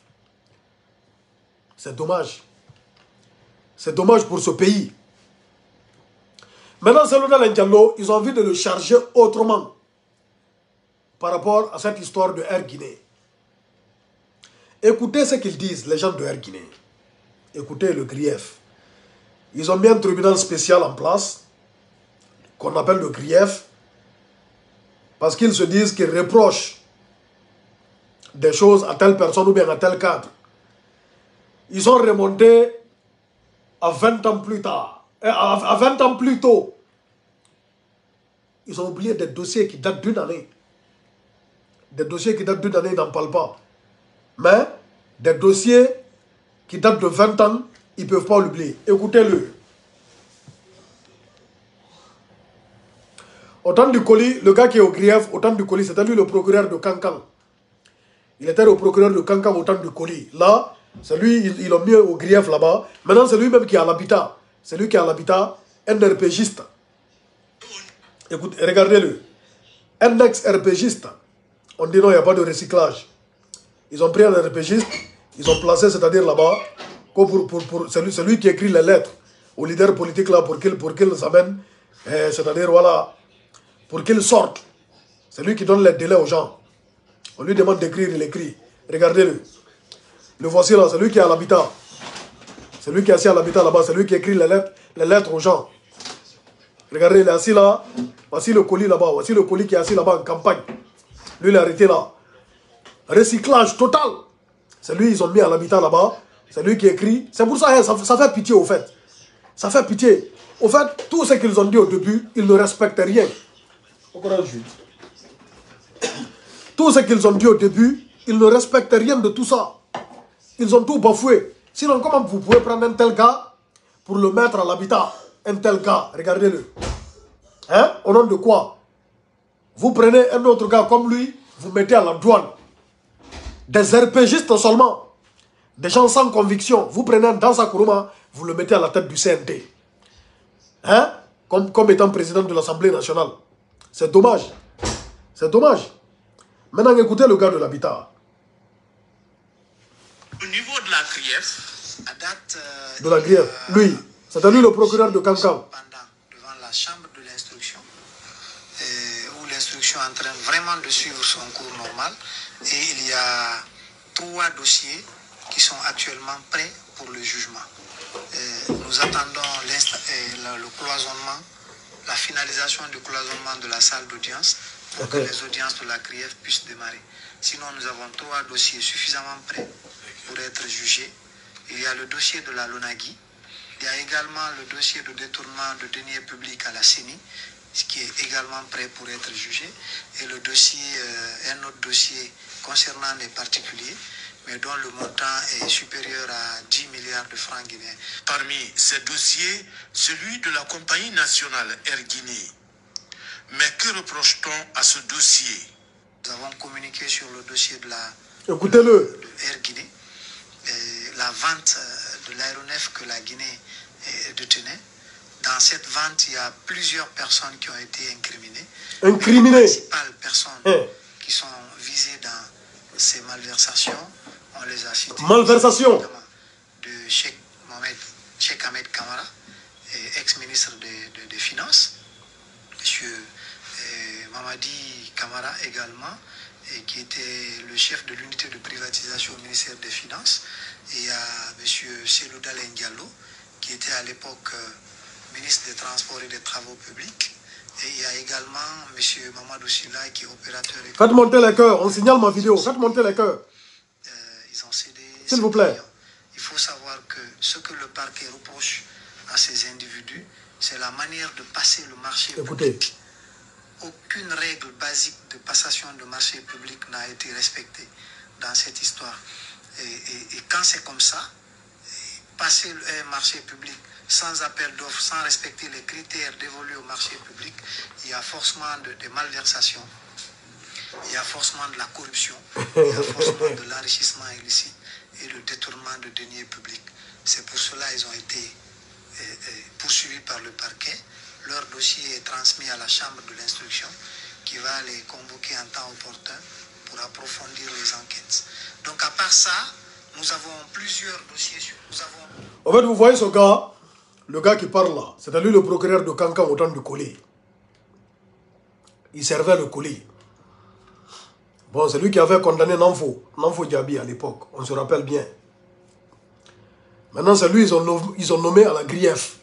A: C'est dommage. C'est dommage pour ce pays. Maintenant, Selouda Diallo, ils ont envie de le charger autrement par rapport à cette histoire de Air Guinée. Écoutez ce qu'ils disent, les gens de Air Guinée. Écoutez le grief. Ils ont mis un tribunal spécial en place, qu'on appelle le grief, parce qu'ils se disent qu'ils reprochent des choses à telle personne ou bien à tel cadre. Ils sont remontés à vingt ans plus tard, à vingt ans plus tôt. Ils ont oublié des dossiers qui datent d'une année. Des dossiers qui datent d'une année, ils n'en parlent pas. Mais des dossiers qui datent de vingt ans, ils ne peuvent pas l'oublier. Écoutez-le. Au temps du colis, le gars qui est au grief, au temps du colis, c'était lui le procureur de Kankan. Il était le procureur de Kankan au temps du colis. Là, c'est lui, ils il l'ont mis au grief là-bas. Maintenant, c'est lui-même qui est à l'habitat. C'est lui qui est à l'habitat, un RPGiste. Écoutez, regardez-le. Un ex-RPGiste. On dit non, il n'y a pas de recyclage. Ils ont pris un RPGiste, ils ont placé, c'est-à-dire là-bas, pour, pour, pour, c'est lui, lui qui écrit les lettres aux leaders politiques là pour qu'ils pour qu'ils amènent, eh, c'est-à-dire voilà, pour qu'ils sortent. C'est lui qui donne les délais aux gens. On lui demande d'écrire, il écrit. Regardez-le. Le voici là, c'est lui qui est à l'habitat. C'est lui qui est assis à l'habitat là-bas, c'est lui qui écrit les lettres, les lettres aux gens. Regardez, il est assis là. Voici le colis là-bas. Voici le colis qui est assis là-bas en campagne. Lui, il est arrêté là. Recyclage total. C'est lui, ils ont mis à l'habitat là-bas. C'est lui qui écrit. C'est pour ça, ça, ça fait pitié au fait. Ça fait pitié. Au fait, tout ce qu'ils ont dit au début, ils ne respectent rien. Tout ce qu'ils ont dit au début, ils ne respectent rien de tout ça. Ils ont tout bafoué. Sinon, comment vous pouvez prendre un tel gars pour le mettre à l'habitat? Un tel gars, regardez-le. Hein? Au nom de quoi? Vous prenez un autre gars comme lui, vous mettez à la douane. Des RPGistes seulement. Des gens sans conviction. Vous prenez un Dansa Kourouma, vous le mettez à la tête du C N T. Hein? Comme, comme étant président de l'Assemblée nationale. C'est dommage. C'est dommage. Maintenant, écoutez le gars de l'habitat.
C: Au niveau de la grief, à date... Euh,
A: de la grief. Lui, c'est lui le procureur de Kankan.
E: Devant la chambre de l'instruction, où l'instruction est en train vraiment de suivre son cours normal. Et il y a trois dossiers qui sont actuellement prêts pour le jugement. Et nous attendons le, le cloisonnement, la finalisation du cloisonnement de la salle d'audience pour okay. que les audiences de la grief puissent démarrer. Sinon, nous avons trois dossiers suffisamment prêts pour être jugés. Il y a le dossier de la Lonagui. Il y a également le dossier de détournement de deniers publics à la C E N I, ce qui est également prêt pour être jugé. Et le dossier, euh, un autre dossier concernant les particuliers, mais dont le montant est supérieur à dix milliards de francs guinéens.
C: Parmi ces dossiers, celui de la compagnie nationale Air Guinée. Mais que reproche-t-on à ce dossier?
E: Nous avons communiqué sur le dossier de la
A: Écoutez-le.
E: Air Guinée. la vente de l'aéronef que la Guinée détenait. Dans cette vente, il y a plusieurs personnes qui ont été incriminées.
A: Incriminées.
E: Les principales personnes
A: hey.
E: qui sont visées dans ces malversations, on les a citées.
A: Malversation.
E: De Cheikh Mohamed, Cheikh Ahmed Kamara, ex-ministre des de, de Finances. Monsieur euh, Mamadi Kamara également, et qui était le chef de l'unité de privatisation au ministère des Finances. Et il y a monsieur Selou Dalein Diallo, qui était à l'époque euh, ministre des Transports et des Travaux publics. Et il y a également monsieur Mamadou Silla, qui est opérateur...
A: Faites monter les cœurs, on signale ma vidéo, faites monter les cœurs.
E: Euh, ils ont cédé...
A: S'il vous plaît.
E: Il faut savoir que ce que le parquet reproche à ces individus, c'est la manière de passer le marché
A: Écoutez.
E: public. Aucune règle basique de passation de marché public n'a été respectée dans cette histoire. Et, et, et quand c'est comme ça, passer un marché public sans appel d'offres, sans respecter les critères dévolus au marché public, il y a forcément de, de malversations, il y a forcément de la corruption, il y a forcément de l'enrichissement illicite et le détournement de deniers publics. C'est pour cela qu'ils ont été euh, euh, poursuivis par le parquet. Leur dossier est transmis à la chambre de l'instruction qui va les convoquer en temps opportun pour approfondir les enquêtes. Donc à part ça, nous avons plusieurs dossiers sur... Nous avons...
A: En fait, vous voyez ce gars, le gars qui parle là, c'est lui le procureur de Kankan au temps du colis. Il servait le colis. Bon, c'est lui qui avait condamné Namfo, Namfo Diaby à l'époque, on se rappelle bien. Maintenant, c'est lui, ils ont, nommé, ils ont nommé à la grief.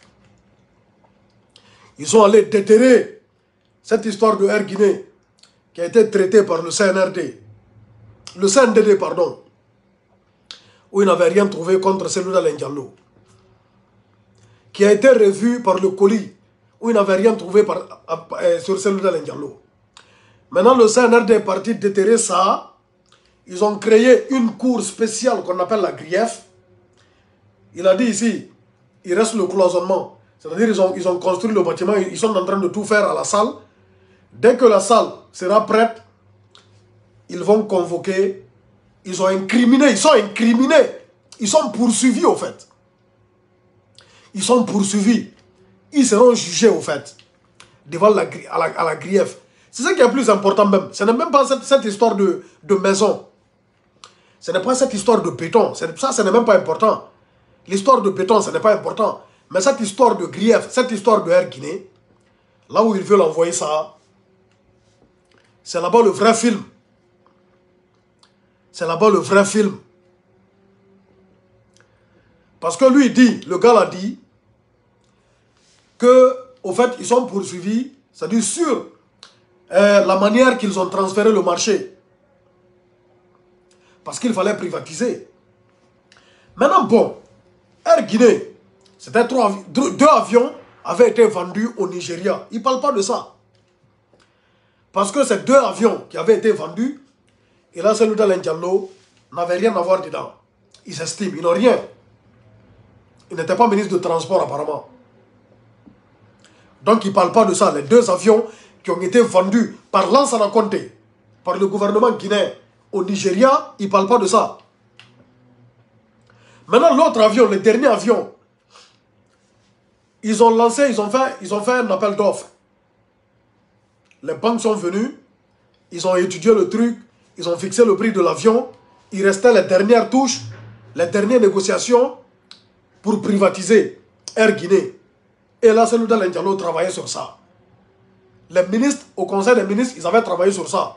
A: Ils sont allés déterrer cette histoire de Air Guinée qui a été traitée par le C N R D. Le C N D D, pardon. Où il n'avait rien trouvé contre Selou Dalein Diallo. Qui a été revu par le colis. Où il n'avait rien trouvé par, à, à, sur Selou Dalein Diallo. Maintenant, le C N R D est parti déterrer ça. Ils ont créé une cour spéciale qu'on appelle la grief. Il a dit ici, il reste le cloisonnement. C'est-à-dire qu'ils ont, ils ont construit le bâtiment, ils sont en train de tout faire à la salle. Dès que la salle sera prête, ils vont convoquer, ils ont incriminé, ils sont incriminés, ils sont poursuivis au fait. Ils sont poursuivis, ils seront jugés au fait, devant la, à, la, à la grief. C'est ça qui est le plus important même. Ce n'est même pas cette, cette histoire de, de maison. Ce n'est pas cette histoire de béton. Ça, ce n'est même pas important. L'histoire de béton, ce n'est pas important. Mais cette histoire de grief, cette histoire de Air Guinée, là où ils veulent envoyer ça, c'est là-bas le vrai film. C'est là-bas le vrai film. Parce que lui, il dit, le gars l'a dit, que, au fait, ils sont poursuivis, c'est-à-dire sur euh, la manière qu'ils ont transféré le marché. Parce qu'il fallait privatiser. Maintenant, bon, Air Guinée, c'était trois, deux avions avaient été vendus au Nigeria. Ils ne parlent pas de ça. Parce que ces deux avions qui avaient été vendus, et là, Selou Dalein Diallo n'avait rien à voir dedans. Ils s'estiment, ils n'ont rien. Il n'était pas ministre de Transport apparemment. Donc ils ne parlent pas de ça. Les deux avions qui ont été vendus par Lansana Conté, par le gouvernement guinéen au Nigeria, ils ne parlent pas de ça. Maintenant, l'autre avion, le dernier avion, ils ont lancé, ils ont fait, ils ont fait un appel d'offres. Les banques sont venues, ils ont étudié le truc, ils ont fixé le prix de l'avion. Il restait les dernières touches, les dernières négociations pour privatiser Air Guinée. Et là, Selou Dalein Diallo travaillait sur ça. Les ministres, au conseil des ministres, ils avaient travaillé sur ça.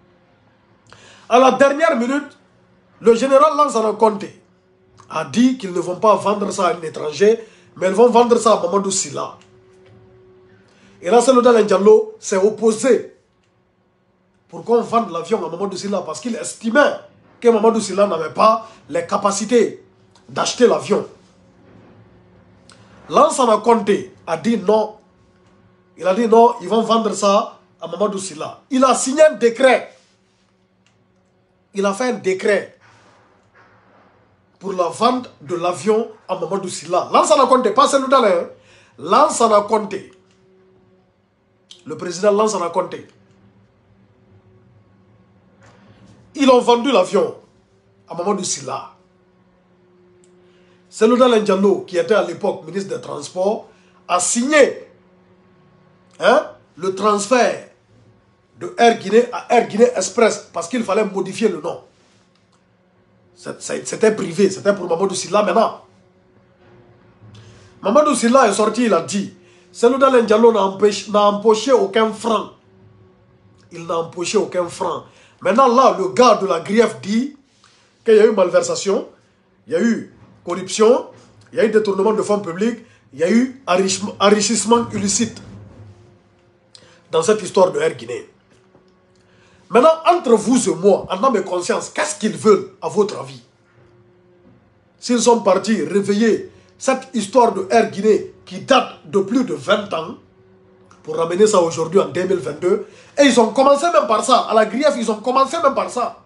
A: À la dernière minute, le général Lansana Conté a dit qu'ils ne vont pas vendre ça à un étranger, mais ils vont vendre ça à Mamadou Silla. Et là, Selou Dalein Diallo s'est opposé pour qu'on vende l'avion à Mamadou Silla parce qu'il estimait que Mamadou Silla n'avait pas les capacités d'acheter l'avion. Lansana Conté a dit non. Il a dit non, ils vont vendre ça à Mamadou Silla. Il a signé un décret. Il a fait un décret pour la vente de l'avion à Mamadou Silla. Lansana Conté, pas Selou Dalein. Lansana Conté. Le président Lansana Conté. Ils ont vendu l'avion à Mamadou Silla. Selouda Diallo, qui était à l'époque ministre des Transports, a signé hein, le transfert de Air Guinée à Air Guinée Express parce qu'il fallait modifier le nom. C'était privé, c'était pour Mamadou Sylla maintenant. Mamadou Sylla est sorti, il a dit, Selouda Diallo n'a empoché aucun franc. Il n'a empoché aucun franc. Maintenant là, le gars de la grief dit qu'il y a eu malversation, il y a eu corruption, il y a eu détournement de fonds publics, il y a eu enrichissement illicite dans cette histoire de Air Guinée. Maintenant, entre vous et moi, en âme et conscience, qu'est-ce qu'ils veulent, à votre avis? S'ils sont partis réveiller cette histoire de Air Guinée qui date de plus de vingt ans, pour ramener ça aujourd'hui en deux mille vingt-deux, et ils ont commencé même par ça, à la grief, ils ont commencé même par ça.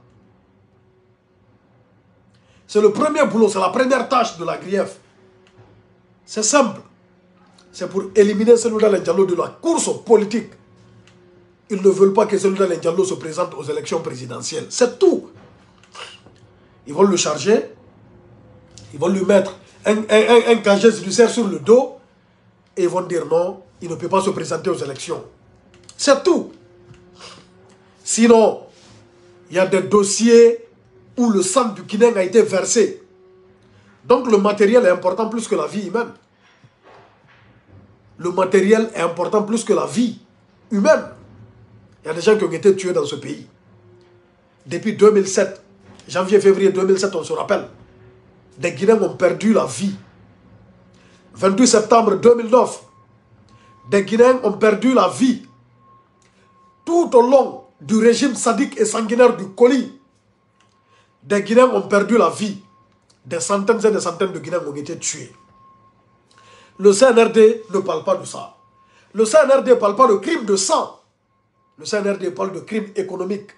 A: C'est le premier boulot, c'est la première tâche de la grief. C'est simple. C'est pour éliminer Selouda Diallo de la course politique. Ils ne veulent pas que Selouda Diallo se présente aux élections présidentielles. C'est tout. Ils vont le charger. Ils vont lui mettre un, un, un, un casier judiciaire sur le dos. Et ils vont dire non, il ne peut pas se présenter aux élections. C'est tout. Sinon, il y a des dossiers où le sang du Guinéen a été versé. Donc le matériel est important plus que la vie humaine. Le matériel est important plus que la vie humaine. Il y a des gens qui ont été tués dans ce pays. Depuis deux mille sept, janvier-février deux mille sept, on se rappelle, des Guinéens ont perdu la vie. vingt-huit septembre deux mille neuf, des Guinéens ont perdu la vie. Tout au long du régime sadique et sanguinaire du colis, des Guinéens ont perdu la vie. Des centaines et des centaines de Guinéens ont été tués. Le C N R D ne parle pas de ça. Le C N R D ne parle pas de crime de sang. Le C N R D parle de crime économique.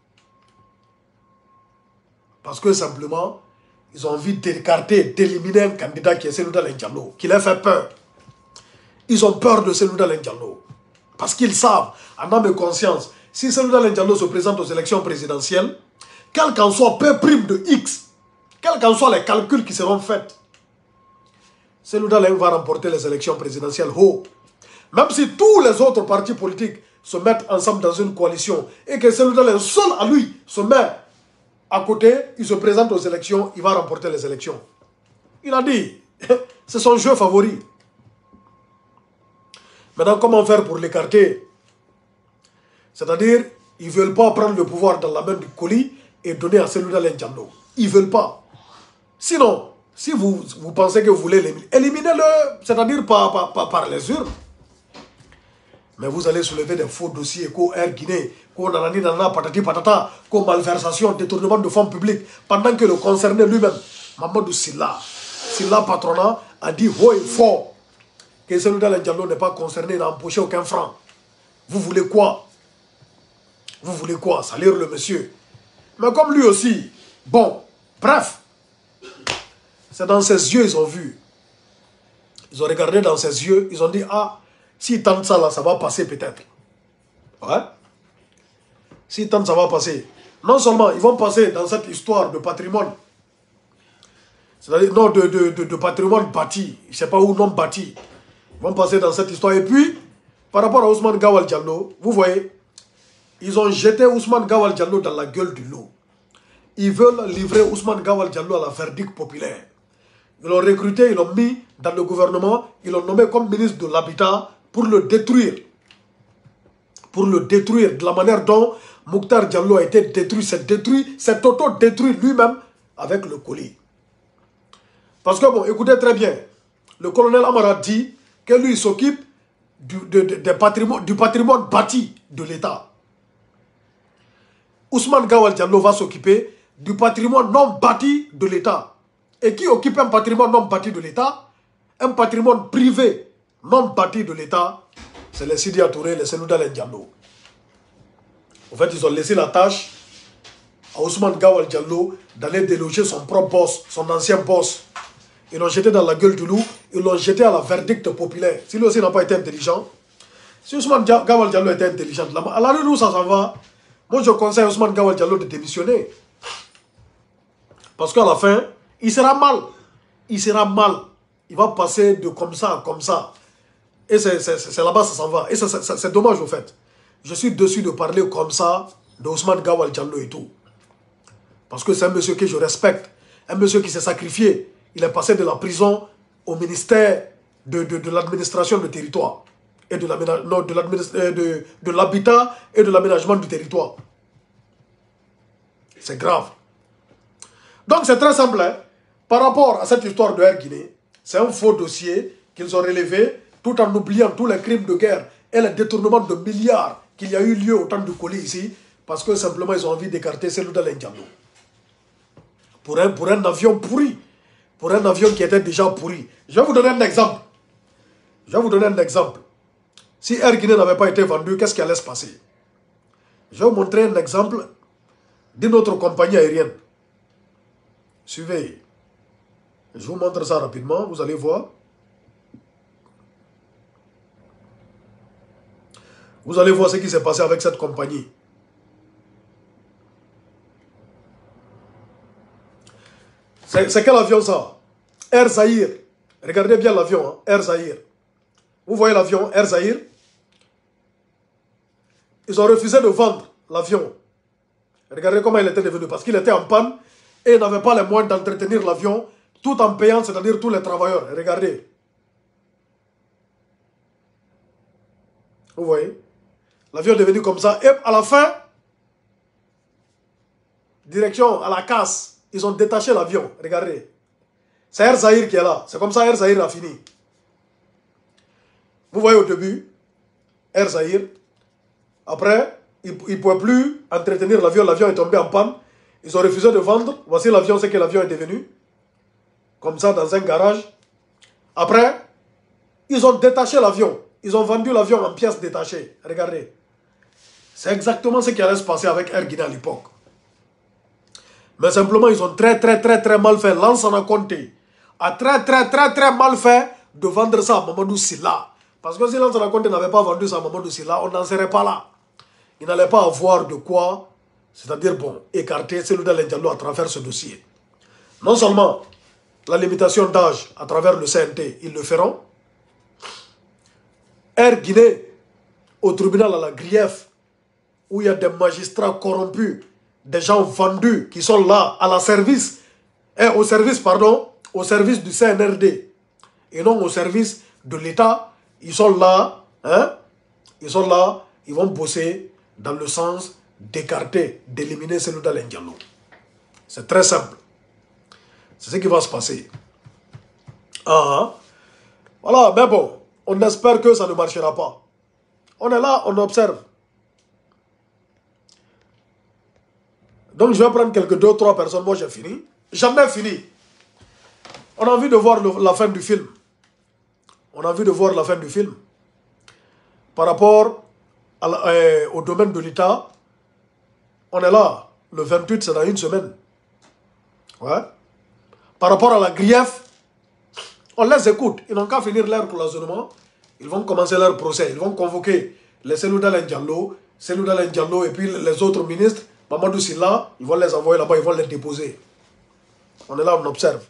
A: Parce que simplement, ils ont envie d'écarter, d'éliminer un candidat qui est Selouda Diallo, qui leur fait peur. Ils ont peur de Selouda Diallo. Parce qu'ils savent, en âme et conscience, si Selouda Diallo se présente aux élections présidentielles, quel qu'en soit P' de X, quels qu'en soient les calculs qui seront faits, Selouda va remporter les élections présidentielles haut. Même si tous les autres partis politiques se mettent ensemble dans une coalition et que Selouda seul à lui se met à côté, il se présente aux élections, il va remporter les élections. Il a dit, c'est son jeu favori. Maintenant, comment faire pour l'écarter? C'est-à-dire, ils ne veulent pas prendre le pouvoir dans la main du colis et donner à Selouda Diallo. Ils ne veulent pas. Sinon, si vous, vous pensez que vous voulez l'éliminer, éliminez-le, c'est-à-dire par, par, par, par les urnes. Mais vous allez soulever des faux dossiers, qu'au Air Guinée, qu'au nanani nanana, patati patata, qu'au malversation, détournement de fonds publics, pendant que le concerné lui-même, Mamadou Sylla, Sylla patronat, a dit haut et fort que Selouda Diallo n'est pas concerné, n'a empoché aucun franc. Vous voulez quoi? Vous voulez quoi? Salir le monsieur. Mais comme lui aussi, bon, bref, c'est dans ses yeux ils ont vu. Ils ont regardé dans ses yeux, ils ont dit, ah, s'ils tentent ça là, ça va passer peut-être. Ouais. S'ils tentent, ça va passer. Non seulement, ils vont passer dans cette histoire de patrimoine. C'est-à-dire, non, de, de, de, de patrimoine bâti. Je ne sais pas où, non bâti. Ils vont passer dans cette histoire. Et puis, par rapport à Ousmane Gawal Diallo, vous voyez, ils ont jeté Ousmane Gawal Diallo dans la gueule du loup. Ils veulent livrer Ousmane Gawal Diallo à la verdict populaire. Ils l'ont recruté, ils l'ont mis dans le gouvernement, ils l'ont nommé comme ministre de l'Habitat pour le détruire. Pour le détruire de la manière dont Mokhtar Diallo a été détruit. C'est détruit, c'est auto-détruit lui-même avec le colis. Parce que, bon, écoutez très bien, le colonel Amara dit que lui, il s'occupe du, de, de, de patrimoine, du patrimoine bâti de l'État. Ousmane Gawal Diallo va s'occuper du patrimoine non bâti de l'État. Et qui occupe un patrimoine non bâti de l'État? Un patrimoine privé non bâti de l'État, c'est les Sidi Touré, les Selouda Diallo. En fait, ils ont laissé la tâche à Ousmane Gawal Diallo d'aller déloger son propre boss, son ancien boss. Ils l'ont jeté dans la gueule du loup, ils l'ont jeté à la verdict populaire. Si lui aussi n'a pas été intelligent, si Ousmane Gawal Diallo était intelligent, à la rue où ça s'en va, moi je conseille à Ousmane Gawal Diallo de démissionner. Parce qu'à la fin, il sera mal. il sera mal. Il va passer de comme ça à comme ça. Et c'est là-bas, ça s'en va. Et c'est dommage, au fait. Je suis dessus de parler comme ça de Ousmane Gawal Diallo et tout. Parce que c'est un monsieur que je respecte. Un monsieur qui s'est sacrifié. Il est passé de la prison au ministère de, de, de l'administration du territoire. Et de l'habitat et de l'aménagement du territoire. C'est grave. Donc c'est très simple. Hein? Par rapport à cette histoire de Air Guinée, c'est un faux dossier qu'ils ont relevé tout en oubliant tous les crimes de guerre et les détournements de milliards qu'il y a eu lieu au temps de Koli ici, parce que simplement ils ont envie d'écarter Selouda Diallo. Pour un, pour un avion pourri, pour un avion qui était déjà pourri. Je vais vous donner un exemple. Je vais vous donner un exemple. Si Air Guinée n'avait pas été vendu, qu'est-ce qui allait se passer? Je vais vous montrer un exemple d'une autre compagnie aérienne. Suivez. Je vous montre ça rapidement, vous allez voir. Vous allez voir ce qui s'est passé avec cette compagnie. C'est quel avion ça? Air Zahir. Regardez bien l'avion, hein? Air Zahir. Vous voyez l'avion Air Zahir? Ils ont refusé de vendre l'avion. Regardez comment il était devenu, parce qu'il était en panne et il n'avait pas les moyens d'entretenir l'avion tout en payant, c'est-à-dire tous les travailleurs. Regardez. Vous voyez? L'avion est devenu comme ça. Et à la fin, direction à la casse, ils ont détaché l'avion. Regardez. C'est Air Zahir qui est là. C'est comme ça Air Zahir a fini. Vous voyez au début, Air Zahir. Après, ils ne pouvaient plus entretenir l'avion. L'avion est tombé en panne. Ils ont refusé de vendre. Voici l'avion, c'est que l'avion est devenu. Comme ça, dans un garage. Après, ils ont détaché l'avion. Ils ont vendu l'avion en pièces détachées. Regardez. C'est exactement ce qui allait se passer avec Air Guinée à l'époque. Mais simplement, ils ont très, très, très, très mal fait. Lansana Conté a très, très, très, très mal fait de vendre ça à Mamadou Sylla. Parce que si Lansana Conté n'avait pas vendu ça à Mamadou Sylla, on n'en serait pas là. Il n'allait pas avoir de quoi, c'est-à-dire, bon, écarter Selouda Diallo à travers ce dossier. Non seulement la limitation d'âge à travers le C N T, ils le feront. Air Guinée, au tribunal à la Grieffe, où il y a des magistrats corrompus, des gens vendus qui sont là à la service, et au service, pardon, au service du C N R D, et non au service de l'État. Ils sont là, hein, ils sont là, ils vont bosser dans le sens d'écarter, d'éliminer Selouda Diallo. C'est très simple. C'est ce qui va se passer. Ah, voilà, mais bon, on espère que ça ne marchera pas. On est là, on observe. Donc je vais prendre quelques deux, trois personnes. Moi j'ai fini. Jamais fini. On a envie de voir le, la fin du film. On a envie de voir la fin du film. Par rapport à la, euh, au domaine de l'État, on est là. Le vingt-huit, c'est dans une semaine. Ouais. Par rapport à la Grieffe, on les écoute. Ils n'ont qu'à finir leur cloisonnement. Ils vont commencer leur procès. Ils vont convoquer les Selouda Diallo, Selouda Diallo et puis les autres ministres. Mamadou Sylla, ils vont les envoyer là-bas, ils vont les déposer. On est là, on observe.